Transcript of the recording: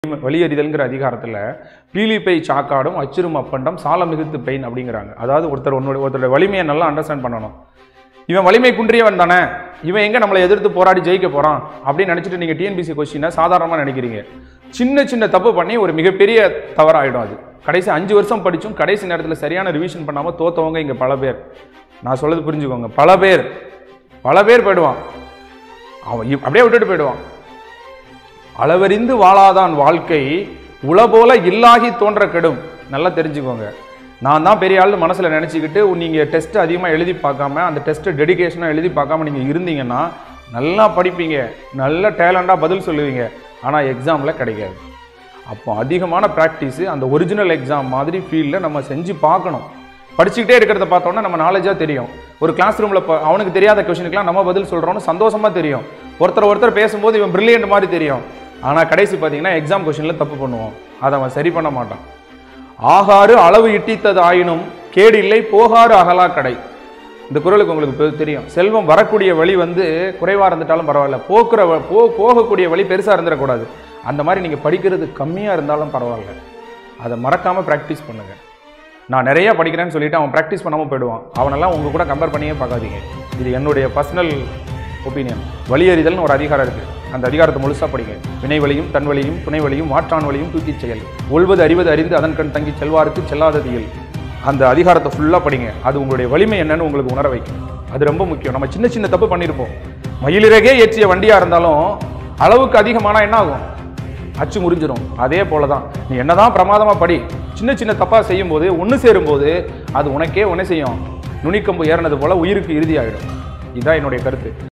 வெளியேறிதல்ங்கிற அதிகாரத்தில் பீலிப்பை சாக்காடும் அச்சிரும் அப்பண்டம் சால மிகுத்து பெயின் அப்படிங்கிறாங்க. அதாவது ஒருத்தரோட வலிமையை நல்லா அண்டர்ஸ்டாண்ட் பண்ணணும். இவன் வலிமை குன்றியவன் தானே, இவன் எங்கே நம்மளை எதிர்த்து போராடி ஜெயிக்க போகிறான் அப்படின்னு நினச்சிட்டு நீங்கள் டிஎன்பிசி கொஸ்டினை சாதாரணமாக நினைக்கிறீங்க. சின்ன சின்ன தப்பு பண்ணி ஒரு மிகப்பெரிய தவறாயிடும். அது கடைசி 5 வருஷம் படித்தும் கடைசி நேரத்தில் சரியான ரிவிஷன் பண்ணாமல் தோத்தவங்க இங்கே பல பேர். நான் சொல்றது புரிஞ்சுக்கோங்க. பல பேர் போயிடுவான், அவன் அப்படியே விட்டுட்டு போயிடுவான். அளவறிந்து வாழாதான் வாழ்க்கை உளபோல இல்லாகி தோன்ற கெடும். நல்லா தெரிஞ்சுக்கோங்க. நான் தான் பெரிய ஆள் மனசில் நினச்சிக்கிட்டு நீங்கள் டெஸ்ட் அதிகமாக எழுதி பார்க்காம, அந்த டெஸ்ட்டை டெடிகேஷனாக எழுதி பார்க்காம நீங்கள் இருந்தீங்கன்னா நல்லா படிப்பீங்க, நல்ல டேலண்டாக பதில் சொல்லுவீங்க. ஆனால் எக்ஸாமில் கிடைக்காது. அப்போ அதிகமான ப்ராக்டிஸு அந்த ஒரிஜினல் எக்ஸாம் மாதிரி ஃபீல்டில் நம்ம செஞ்சு பார்க்கணும். படிச்சுக்கிட்டே இருக்கிறத பார்த்தோன்னா நம்ம நாலேஜாக தெரியும். ஒரு கிளாஸ் ரூமில் அவனுக்கு தெரியாத கொஷனுக்குலாம் நம்ம பதில் சொல்கிறோன்னு சந்தோஷமாக தெரியும். ஒருத்தர் பேசும்போது இவன் பிரில்லியன்ட் மாதிரி தெரியும். ஆனால் கடைசி பார்த்தீங்கன்னா எக்ஸாம் கொஷனில் தப்பு பண்ணுவோம். அதை அவன் சரி பண்ண மாட்டான். ஆகாறு அளவு இட்டித்தது ஆயினும் கேடு இல்லை போகாறு அகலா கடை. இந்த குறளுக்கு உங்களுக்கு தெரியும். செல்வம் வரக்கூடிய வழி குறைவாக இருந்துட்டாலும் பரவாயில்ல, போகக்கூடிய வழி பெருசாக இருந்துடக்கூடாது. அந்த மாதிரி நீங்கள் படிக்கிறது கம்மியாக இருந்தாலும் பரவாயில்ல, அதை மறக்காமல் ப்ராக்டிஸ் பண்ணுங்கள். நான் நிறைய படிக்கிறேன்னு சொல்லிட்டு அவன் ப்ராக்டிஸ் பண்ணாமல் போயிடுவான். அவனெல்லாம் உங்கள் கூட கம்பேர் பண்ணியே பார்க்காதீங்க. இது என்னுடைய பர்சனல் ஒப்பீனியன். வெளியேறிதல்னு ஒரு அதிகாரம் இருக்குது. அந்த அதிகாரத்தை முழுசாக படிங்க. வினை வழியும் தன் வழியும் துணை வழியும் மாற்றான் வழியும் தூக்கி செயல் ஒல்வது அறிவது அறிந்து அதன் கண் தங்கி செல்வாருக்கு செல்லாததியல். அந்த அதிகாரத்தை ஃபுல்லாக படிங்க. அது உங்களுடைய வலிமை என்னன்னு உங்களுக்கு உணர வைக்கும். அது ரொம்ப முக்கியம். நம்ம சின்ன சின்ன தப்பு பண்ணியிருப்போம். மயிலிறகே ஏற்றிய வண்டியாக இருந்தாலும் அளவுக்கு அதிகமானால் என்ன ஆகும்? அச்சு முறிஞ்சிடும். அதே போல தான் நீ என்னதான் பிரமாதமாக படி, சின்ன சின்ன தப்பாக செய்யும் போது ஒன்று சேரும்போது அது உனக்கே செய்யும். நுனிக்கம்பு ஏறினது போல உயிருக்கு இறுதி ஆகிடும். இதுதான் என்னுடைய கருத்து.